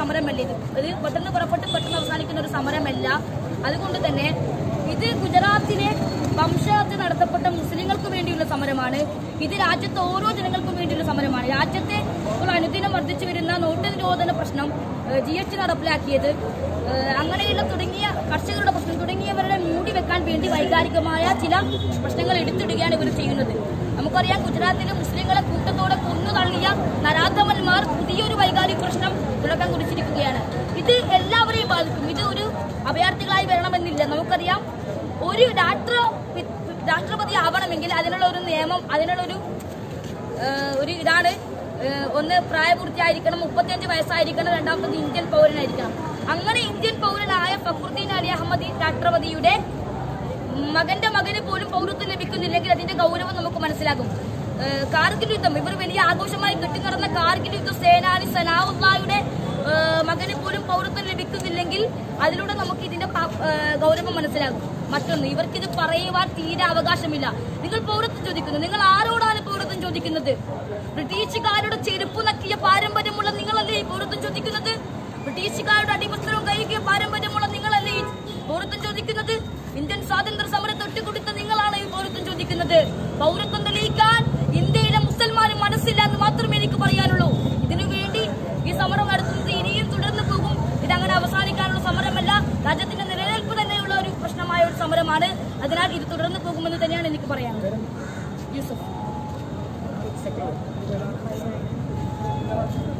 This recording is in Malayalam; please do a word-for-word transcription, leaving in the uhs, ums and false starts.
സമരമല്ല. ഇത് ഇത് പെട്ടെന്ന് പുറപ്പെട്ട് പെട്ടെന്ന് അവസാനിക്കുന്ന ഒരു സമരമല്ല. അതുകൊണ്ട് തന്നെ ഇത് ഗുജറാത്തിലെ വംശഹത്യ നടത്തപ്പെട്ട മുസ്ലിങ്ങൾക്ക് വേണ്ടിയുള്ള സമരമാണ്. ഇത് രാജ്യത്തെ ഓരോ ജനങ്ങൾക്കും വേണ്ടിയുള്ള സമരമാണ്. രാജ്യത്തെ ഇപ്പോൾ അനുദിനം വർദ്ധിച്ചു വരുന്ന നോട്ട് നിരോധന പ്രശ്നം, ജി എസ് ടി നടപ്പിലാക്കിയത്, അങ്ങനെയുള്ള തുടങ്ങിയ കർഷകരുടെ പ്രശ്നം തുടങ്ങിയവരുടെ മൂടി വെക്കാൻ വേണ്ടി വൈകാരികമായ ചില പ്രശ്നങ്ങൾ എടുത്തിടുകയാണ് ഇവർ ചെയ്യുന്നത്. നമുക്കറിയാം, ഗുജറാത്തിലെ മുസ്ലിങ്ങളെ കൂട്ടത്തോടെ കൊന്നു തള്ളിയ നരാധമന്മാർ പുതിയൊരു വൈകാരിക പ്രശ്നം തുടക്കം കുറിച്ചിരിക്കുകയാണ്. ഇത് എല്ലാവരെയും ബാധിക്കും. ഇത് ഒരു അഭയാർത്ഥികളായി വരണമെന്നില്ല. നമുക്കറിയാം, ഒരു രാഷ്ട്ര രാഷ്ട്രപതി ആവണമെങ്കിൽ അതിനുള്ള ഒരു നിയമം, അതിനുള്ളൊരു ഒരു ഇതാണ്. ഒന്ന് പ്രായപൂർത്തിയായിരിക്കണം, മുപ്പത്തിയഞ്ച് വയസ്സായിരിക്കണം, രണ്ടാമത്തത് ഇന്ത്യൻ പൗരനായിരിക്കണം. അങ്ങനെ ഇന്ത്യൻ പൗരനായ ഫഖ്റുദ്ദീൻ അലി അഹമ്മദി രാഷ്ട്രപതിയുടെ മകന്റെ മകന് പോലും പൗരത്വം ലഭിക്കുന്നില്ലെങ്കിൽ അതിന്റെ ഗൗരവം നമുക്ക് മനസ്സിലാകും. കാർഗിൽ യുദ്ധം, ഇവർ വലിയ ആഘോഷമായി കെട്ടിനടന്ന കാർഗിൽ യുദ്ധ സേനാനി സനാഉള്ളാഹിയുടെ മകന് പോലും പൗരത്വം ലഭിക്കുന്നില്ലെങ്കിൽ അതിലൂടെ നമുക്ക് ഇതിന്റെ ഗൗരവം മനസ്സിലാകും. മറ്റൊന്ന്, ഇവർക്കിത് പറയുവാൻ തീരെ അവകാശമില്ല. നിങ്ങൾ പൗരത്വം ചോദിക്കുന്നു, നിങ്ങൾ ആരോടാണ് പൗരത്വം ചോദിക്കുന്നത്? ബ്രിട്ടീഷുകാരുടെ ചെരുപ്പ് നക്കിയ പാരമ്പര്യമുള്ള നിങ്ങളല്ലേ ഈ പൗരത്വം ചോദിക്കുന്നത്? ബ്രിട്ടീഷുകാരുടെ അടിവസ്ത്രവും കൈകിയ പാരമ്പര്യമുള്ള നിങ്ങളല്ലേ ഈ പൗരത്വം ചോദിക്കുന്നത്? ഇന്ത്യൻ സ്വാതന്ത്ര്യ സമരം തൊട്ടുകൊടുത്ത നിങ്ങളാണ് ഈ പൗരത്വം ചോദിക്കുന്നത്. പൗരത്വം തെളിയിക്കാൻ ഇന്ത്യയിലെ മുസൽമാന് മനസ്സില്ല എന്ന് മാത്രമേ എനിക്ക് പറയാനുള്ളൂ. ഇതിനുവേണ്ടി ഈ സമരം നടത്തുന്നത് ഇനിയും തുടർന്നു പോകും. ഇതങ്ങനെ അവസാനിക്കാനുള്ള സമരമല്ല, രാജ്യത്തിന്റെ നിലനിൽപ്പ് തന്നെയുള്ള ഒരു പ്രശ്നമായ ഒരു സമരമാണ്. അതിനാൽ ഇത് തുടർന്നു പോകുമെന്ന് തന്നെയാണ് എനിക്ക് പറയാനുള്ളത്. യൂസഫ്